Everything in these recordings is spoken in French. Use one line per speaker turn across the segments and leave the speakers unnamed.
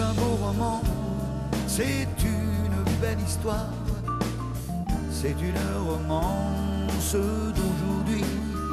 un beau roman, c'est une belle histoire, c'est une romance d'aujourd'hui.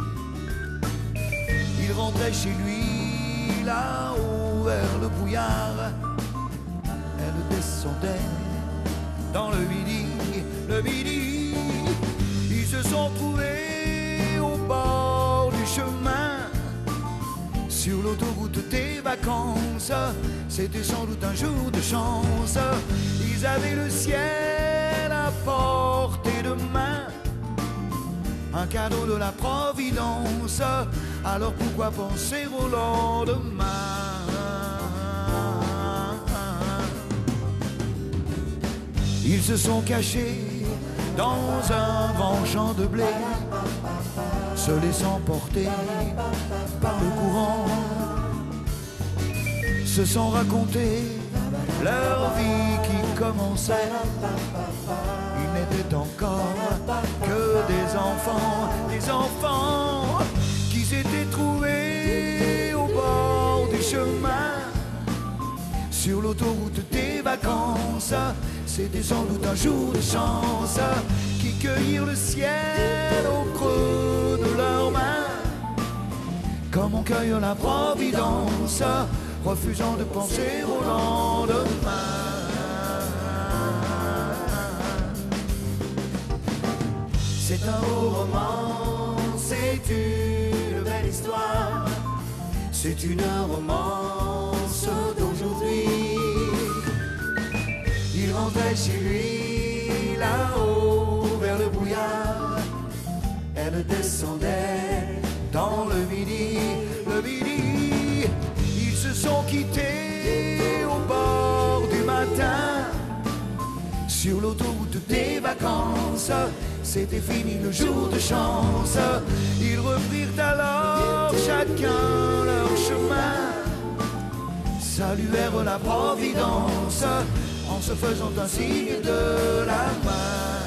Il rentrait chez lui là-haut vers le brouillard, elle descendait dans le midi, le midi. Ils se sont trouvés au bord du chemin, sur l'autoroute des vacances. C'était sans doute un jour de chance. Ils avaient le ciel à portée de main, un cadeau de la Providence. Alors pourquoi penser au lendemain? Ils se sont cachés dans un grand champ de blé, se laissant porter par le courant, se sont racontés leur vie qui commençait. Ils n'étaient encore que des enfants qui s'étaient trouvés au bord du chemin, sur l'autoroute des vacances. C'était sans doute un jour de chance, qui cueillirent le ciel au creux de leurs mains, comme on cueille la Providence, refusant de penser au lendemain. C'est un beau roman, c'est une belle histoire, c'est une romance d'aujourd'hui. Il rentrait chez lui là-haut vers le brouillard, elle descendait dans le midi, le midi. Ils se sont quittés au bord du matin, sur l'autoroute des vacances. C'était fini le jour de chance. Ils reprirent alors chacun leur chemin, saluèrent la Providence en se faisant un signe de la main.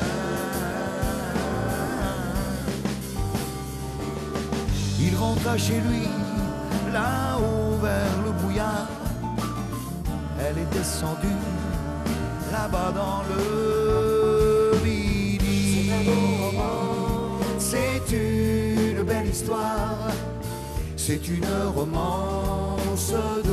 Il rentra chez lui là-haut vers le brouillard, elle est descendue là-bas dans le midi. C'est une belle histoire, c'est une romance